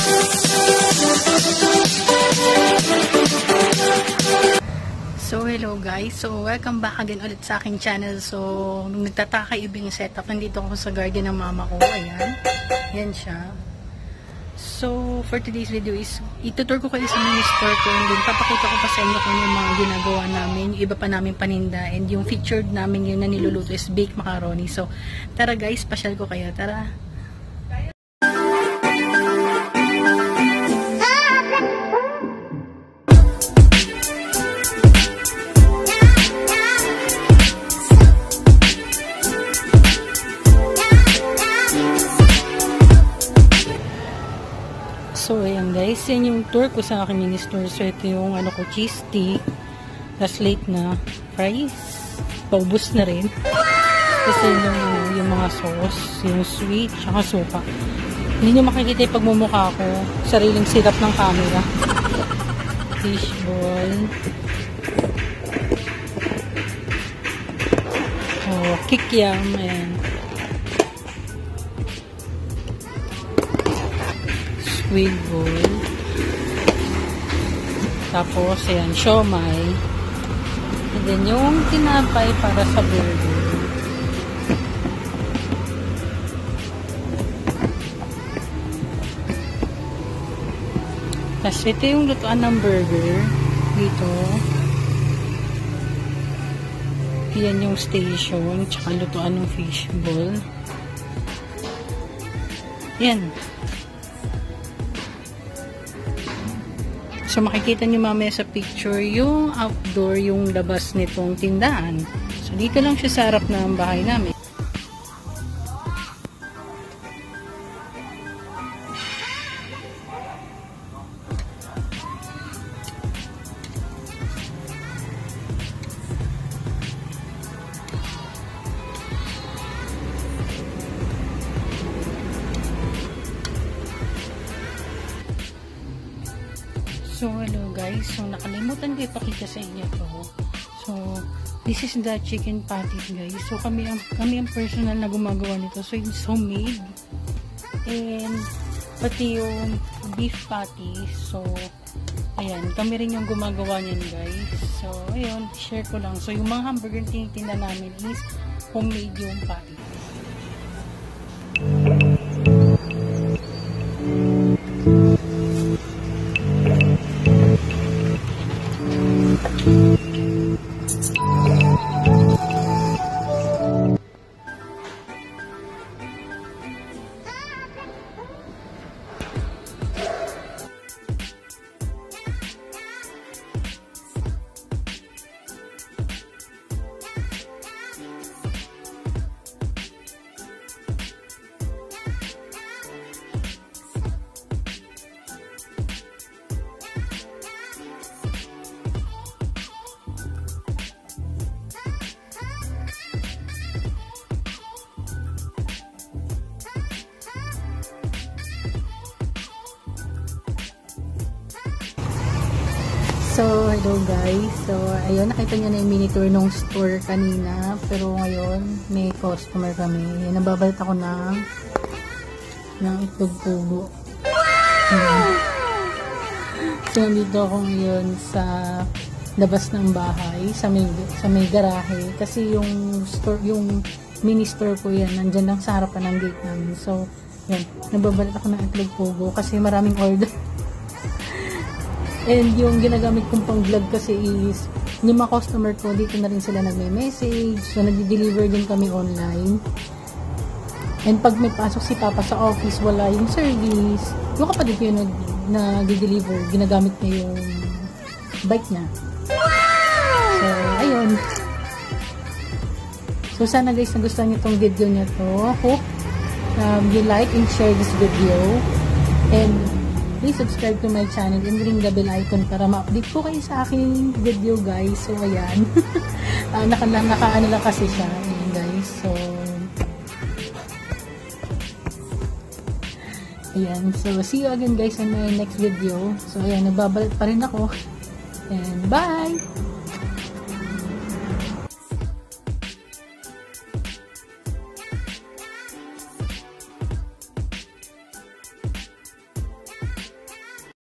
So hello guys, so welcome back again ulit sa aking channel. So nung nagtataka ibang setup, nandito ako sa garden ng mama ko. Ayan, yan siya. So for today's video is itutur ko kayo sa mini store ko, and then papakita ko pa sa inyo kung yung mga ginagawa namin, yung iba pa namin paninda, and yung featured namin yung na niluluto is baked macaroni. So tara guys, pasyal ko kayo, tara. So, ayan guys, yan yung tour ko sa aking mini store. So, ito yung ano ko, cheese stick. Tapos late na fries. Paubos na rin. Kasi yung mga sauce, yung sweet, tsaka suka. Hindi nyo makikita yung pagmumukha ko. Sariling sirap ng camera. Fishball. Oh, kikiam. Ayan. Squid ball. Tapos, ayan, siomai. And then, yung tinapay para sa burger. Tapos, ito yung lutuan ng burger. Dito. Yan yung station. Tsaka lutuan ng fishball. Yan. So, makikita nyo mamaya sa picture yung outdoor, yung labas nitong tindahan. So, dito lang siya sa harap ng bahay namin. So, hello guys. So, nakalimutan ko ipakita sa inyo to. So, this is the chicken patties guys. So, kami ang personal na gumagawa nito. So, it's homemade. And, pati yung beef patties. So, ayan. Kami rin yung gumagawa niyan guys. So, ayun. Share ko lang. So, yung mga hamburger tinitinda namin is homemade yung patties. So, hello guys. So, ayun, nakita nyo na yung mini tour ng store kanina. Pero ngayon, may customer kami. Yan, nababalit ako ng itlog pugo. Wow! So, nandito ako ngayon sa labas ng bahay, sa may garahe. Kasi yung store, yung mini store ko yan, nandyan lang sa harapan ng gate namin. So, yan, nababalit ako ng itlog pugo kasi maraming order. And yung ginagamit kong pang vlog kasi is yung mga customer ko, dito na rin sila nagme-message. So, nag-deliver din kami online. And pag may pasok si Papa sa office, wala yung service. Yung kapatid ko yun nag-deliver, ginagamit niya yung bike niya. So, ayun. So, sana guys, nagustuhan niyo itong video niya to. Hope you like and share this video. And please subscribe to my channel and ring the bell icon para ma-update ko kayo sa aking video guys. So, ayan. Naka-ano lang kasi siya. Ayan guys. So, ayan. So, see you again guys on my next video. So, ayan. Nagbabalik pa rin ako. And bye!